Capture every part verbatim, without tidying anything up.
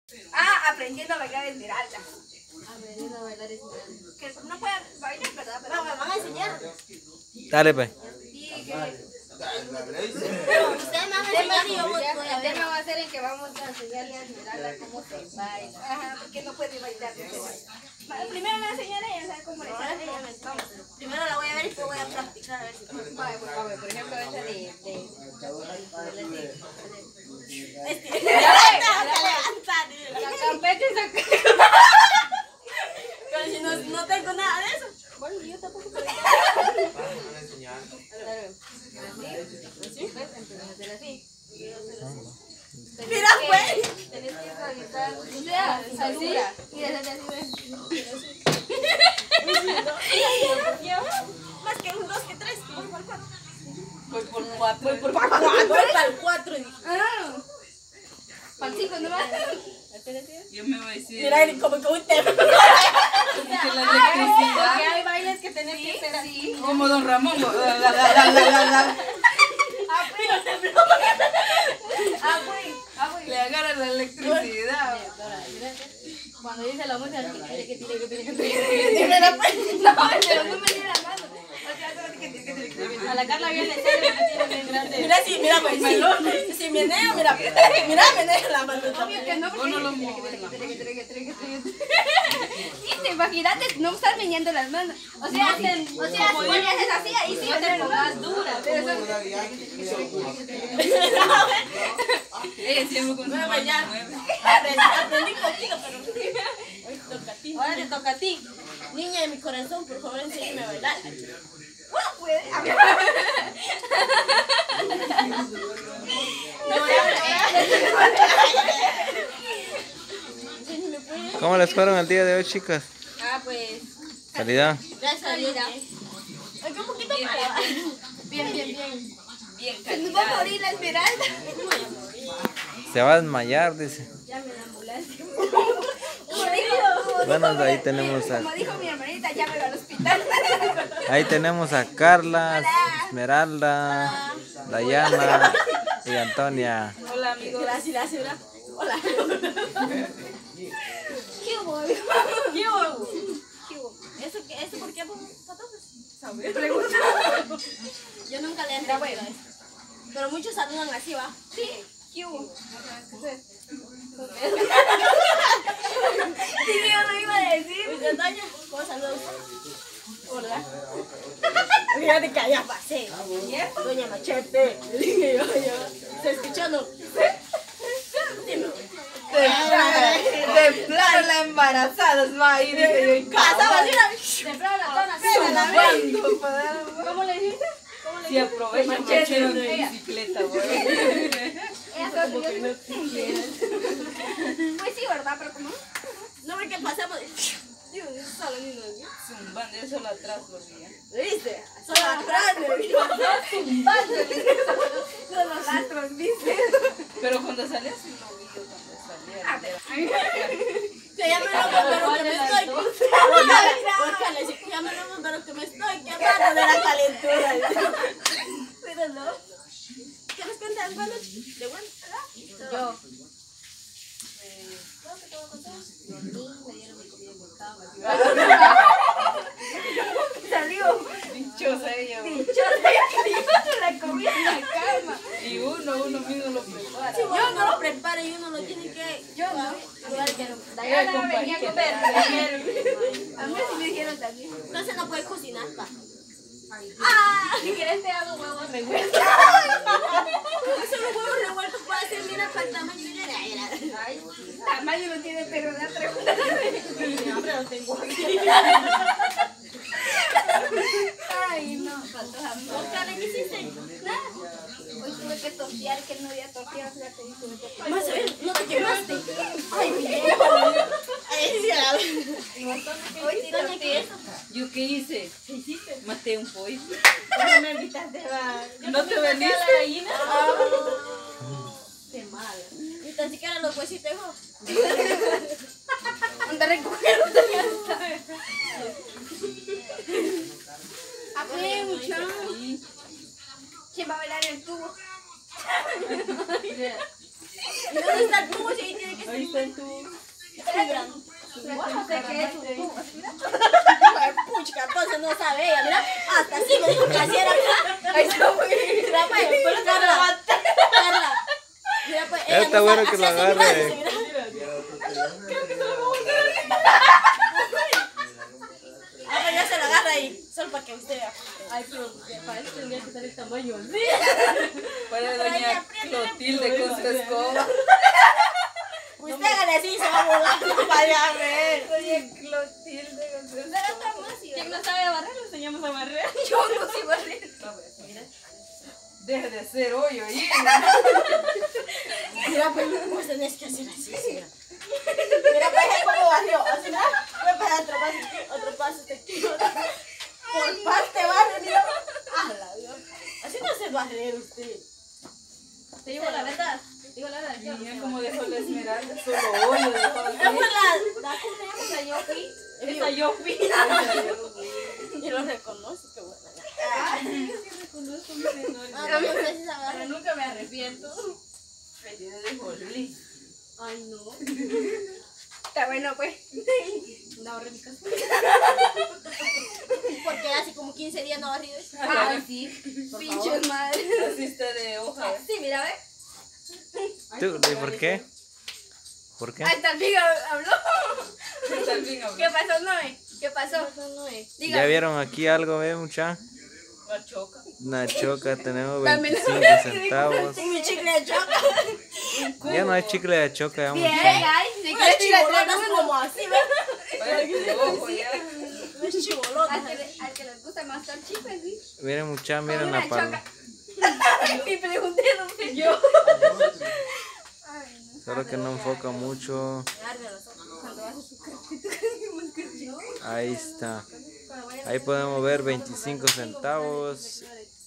Ah, aprendiendo a bailar Esmeralda. Aprendiendo a bailar Esmeralda. Que no puede bailar, ¿verdad? Pero No, me van a enseñar. Dale, pues. sí, que... Ustedes me van a enseñar y yo voy Ya, voy el a ver. tema va a ser en que vamos a enseñarle a Esmeralda cómo se baila. Ajá, porque no puede bailar. No se baila. Bueno, primero le voy a enseñar a ella, ¿sabes cómo le Ahora sale? que ya me vamos. Primero la voy a ver y después voy a practicar a ver si puedo. Vale, pues, a ver, por ejemplo, esa de... de... Este, levanta, levanta. La campeta y saca... Pero si no, no tengo nada de eso. Bueno, yo tampoco puedo bailar. Así, así, ¿ves? Empezamos a hacer así. Mira, pues. Tenés que suavizar, o sea, salura. Y desde así, ¿ves? Más que un dos que tres. Voy por cuatro. Voy por cuatro. Voy por cuatro. Voy para el cuatro. Ah, para el cinco, ¿no va? Yo me voy a decir Mira, como que un tema. que la electricidad, Porque hay bailes que tenés que hacer así. como Don Ramón. La, la, la, la, la, la, la. Ah, pues. Ah, pues. Ah, pues. Le agarra la electricidad. Cuando dice la música, tiene que tiene que tiene que tiene No, pero no me dio la mano. O sea, solo que tiene que tiene que. A la Carla viene serio que tiene bien grande. Mira, sí, mira, pues. Si, si meneo, mira, mira, meneo la mano. Obvio que no, porque Uno lo tiene que mueve, tiene que tiene que tiene que tiene que. Sí, imagínate, no estás meneando las manos. O sea, o sea, si vos le haces así, ahí sí va a ser más dura. Pero eso. Ella siempre con su Nueva mano ya. mueve. Aprendí, aprendí poquito, pero hoy toca a ti. Ahora te toca a ti. Niña de mi corazón, por favor, enséñame a bailar. Puede. ¿Cómo les fueron el día de hoy, chicas? Ah, pues. Calidad. Gracias a Dios. Ay, un poquito para. Bien, bien, bien. Bien Se nos va a calidad. morir la Esmeralda. Se va a desmayar, dice. Llame la ambulancia. Bueno, ahí tenemos Como a, dijo mi hermanita, llámelo al hospital. ahí tenemos a Carla, Esmeralda, Dayana y Antonia. Hola, amigos. Gracias, gracias, gracias. Hola. ¿Qué hubo? ¿Qué hubo? ¿Eso, qué- ¿Eso por qué pongo patatas? Pregunta. Yo nunca le he entendido eso. Pero muchos saludan así, ¿va? Sí, ¿qué hubo? Sí, yo lo iba a decir. Oye, Doña, ¿cómo saluda usted? Hola. Fíjate que allá pasé. Doña Machete. Le dije yo, yo. ¿Se escuchó o no? Dime. De plano la embarazada va a ir. Pasaba así la... De plano la tona, Zumbando, para- ¿cómo le dijiste? Si aprovecha machete de bicicleta, güey. Ella solo pidió- Pues sí, ¿verdad? Pero como... No, porque pasamos... Dios, eso solo ni lo vi. Zumbando, yo solo atrás lo veía. ¿Viste? Solo atrás me vi. Son los astros, ¿viste? Pero cuando salía sí lo vi yo cuando salía. Que ya me lo pero que me estoy... Búscale, sí, que ya me lo pero que me estoy quemando de la calentura. Pero no. ¿Qué nos cuentas, bueno? ¿De bueno? Yo. Salió. Dichosa ella, güey. Dichosa, yo la comida en la cama. Y uno, uno mismo lo prepara. Si uno no lo prepara y uno lo tiene que... Yo no. Igual que no. Dayana venía a comer. A mí sí me dijeron también. Entonces no puedes cocinar, pa. Ah, si quieres te hago huevos revueltos. Eso los huevos revueltos puede ser, mira, para el tamaño de la... Ay, tamaño no tiene, pero la pregunta. Hambre lo tengo aquí. Ay, no, faltó hambre. Oscar, ¿qué hiciste? Nada. Hoy tuve que tortear, que no había torteado, fíjate, y tuve que Más a ver, no te quemaste. Ay, bien. Ay, ya. Hoy sí Doña, ¿qué torteé. es eso? ¿Yo qué hice? ¿Qué hiciste? Maté un pollo. ¿Cómo me invitaste? Va? ¿No te veniste? gallina? Qué mala. Ni tan siquiera los huesitos, hijo. Anda recogiendo. Apoyen mucho. ¿Quién va a bailar el tubo? ¿Y dónde está el tubo? Si ahí tiene que Ahí estar. está el tubo. Fibra. No sé qué es. Puchica, entonces no sabe ella, mira. Hasta así me dijo que así era, mira. Ahí está muy bien. Mira, pues, Carla. Carla. Mira, pues, ella Está no bueno sabe, que lo así, así, agarre. mira. Ah, pues ya se la agarra ahí. Solo para que usted vea. Ay, pero para eso tendría que estar el tamaño así. Puede doña Clotilde con su escoba. Usted hágale así y se va volando. Vaya a ver. Doña Clotilde con su escoba. ¿Quién no sabe barrer? Le enseñamos a barrer. Yo no sé barrer. Deje de hacer hoyo ahí. Mira, pues, vos tenés que hacer así, sí, mira. Mira, pues, cómo barrió. Así, mira. Voy para otro paso aquí, otro paso aquí. Por parte barre, mira. Ah, la Dios. Así no se barrer usted. Te digo la verdad. Digo la verdad. Mira cómo dejó la esmeralda. Solo hoyo dejó Es por aquí. la, la, ¿cómo se llama? La yo fui. Esa yo fui. Y lo reconoce, qué buena. Ay, sí, reconozco mis menores. Ah, no sé si se Pero barre. nunca me arrepiento. Me tiene de jolí. Ay, no. Está bueno, pues. No ahorré mi casa. Porque hace como quince días no barrido. Ay, sí. Pinches madre. Así está de hoja. Sí, mira, ¿ves? ¿Tú? ¿Y por qué? ¿Por qué? Ahí está el Viga habló. También habló. ¿Qué pasó, Noé? ¿Qué pasó? ¿Ya vieron aquí algo, ve, mucha? La choca. Una choca, tenemos Dame veinticinco centavos. Y mi chicle de choca. Ya no hay chicle de choca, ya Bien, mucha. ay, si quieres chivolotas como así, ¿ves? Vaya de ojo ya. No es chivolotas. Al que, le- al que les gusta más tan chicles, sí. Miren, mucha, miren Una la palma. Y pregunté dónde yo. Solo que no enfoca mucho. Ahí está. Ahí podemos ver veinticinco centavos.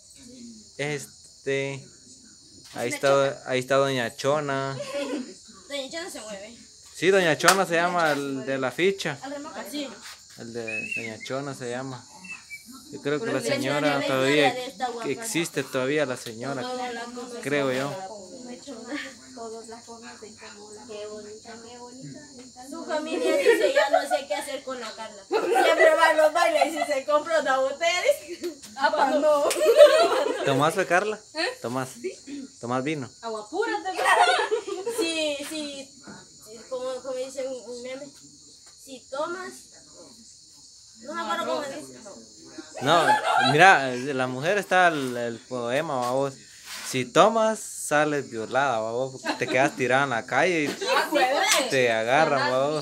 Este. Ahí está, ahí está Doña Chona. Doña Chona se mueve. Sí, Doña Chona se llama el de la ficha. Así. El de Doña Chona se llama. Yo creo que la Pues le señora enseñaré la todavía historia de esta guapa. existe todavía la señora, creo yo. Todas las formas de cómo la. Qué bonita, qué bonita. Su familia dice, ya no sé qué hacer con la Carla. Siempre va a los bailes y se compra una botella. Ah, pues no. ¿Tomás fue Carla? Tomás. Tomás vino. Agua pura también. Sí, sí, sí, como, como dice un, un meme. Si tomas... No me acuerdo cómo dice. No, mira, la mujer está el, el poema, vamos. Si tomas, sales violada, vamos, porque te quedas tirada en la calle y te agarran, vamos.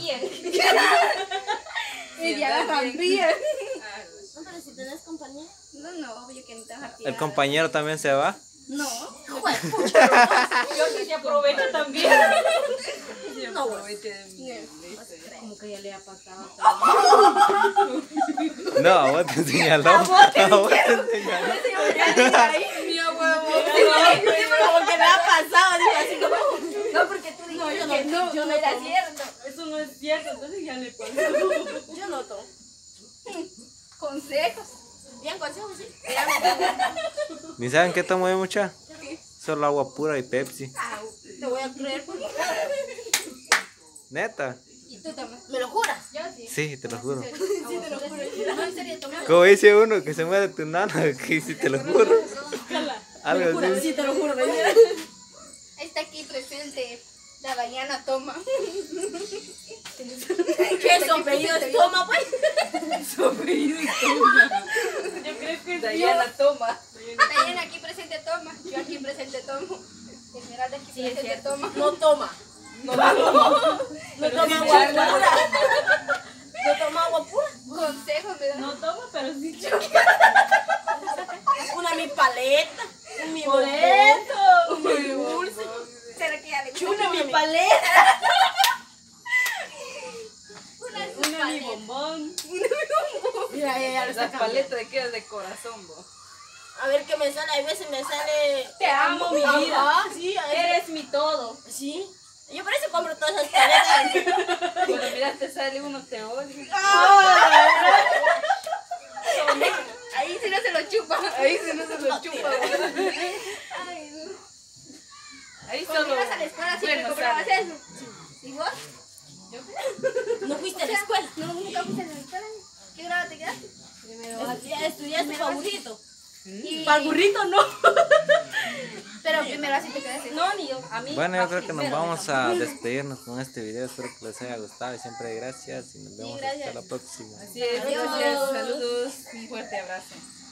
Y ya agarran bien. No, pero si tenés compañía. No, no, yo que no te vas a El tirar. compañero también se va. No. Joder, pucha. Yo que se aprovecha también. No, Aproveche de mí. Como que ya le ha pasado. No, a vos te señaló. A vos te señaló. Mi abuelo. Como que me ha pasado, digo así como. No, porque tú dijiste No, yo no, que no, yo no no era tomo. cierto. Eso no es cierto, entonces ya le pasó. Yo no tomo. Consejos. Bien, consejos, sí. ¿Ni saben qué tomo yo, mucha? Solo agua pura y Pepsi. Te voy a creer. Neta. ¿Y tú tomas? ¿Me lo juras? Yo sí. Sí, te lo juro. Sí, te lo juro. No, en serio, tomas. Como dice uno que se muere tu nana, que si te lo juro. Algo así. Sí, te lo juro. Está aquí presente la Dayana Toma. ¿Qué es su apellido? Toma, pues. Su apellido y toma. Yo creo que Dayana toma. Dayana aquí presente Toma. Yo aquí presente Tomo. Esmeralda aquí presente Toma. No toma. No toma. No toma agua pura. No toma agua pura. Consejos me dan. No tomo, pero sí yo. Una mi paleta. Un mi Por bombón, eso. un mi dulce. ¿Será que ya le gusta? Una mi paleta. Una mi bombón. Mira, ya, ya lo está La cambiando. paleta de queda de corazón, vos. A ver qué me sale. A veces me sale. Te amo, mi vida. Ah, sí, a veces. Eres mi todo. Sí. Yo por eso compro todas esas paletas. Cuando mira te sale uno te odia. Ahí sí no se lo chupa. Ahí se no se lo chupa. vos. Ay, no. Ahí Cuando solo. ibas a la escuela siempre bueno comprabas sale. eso. ¿Y vos? No fuiste a la escuela. No, nunca fuiste a la escuela. ¿Qué grado te quedaste? Primero. Estudiaste estudiaste para burrito. Y- Para burrito no. Pero primero así te quedaste. No, ni yo. A mí. Bueno, yo creo que nos primero me vamos a despedirnos con este video. Espero que les haya gustado y siempre gracias. Y nos vemos hasta gracias. la próxima. Así es, gracias. Saludos. Un fuerte abrazo.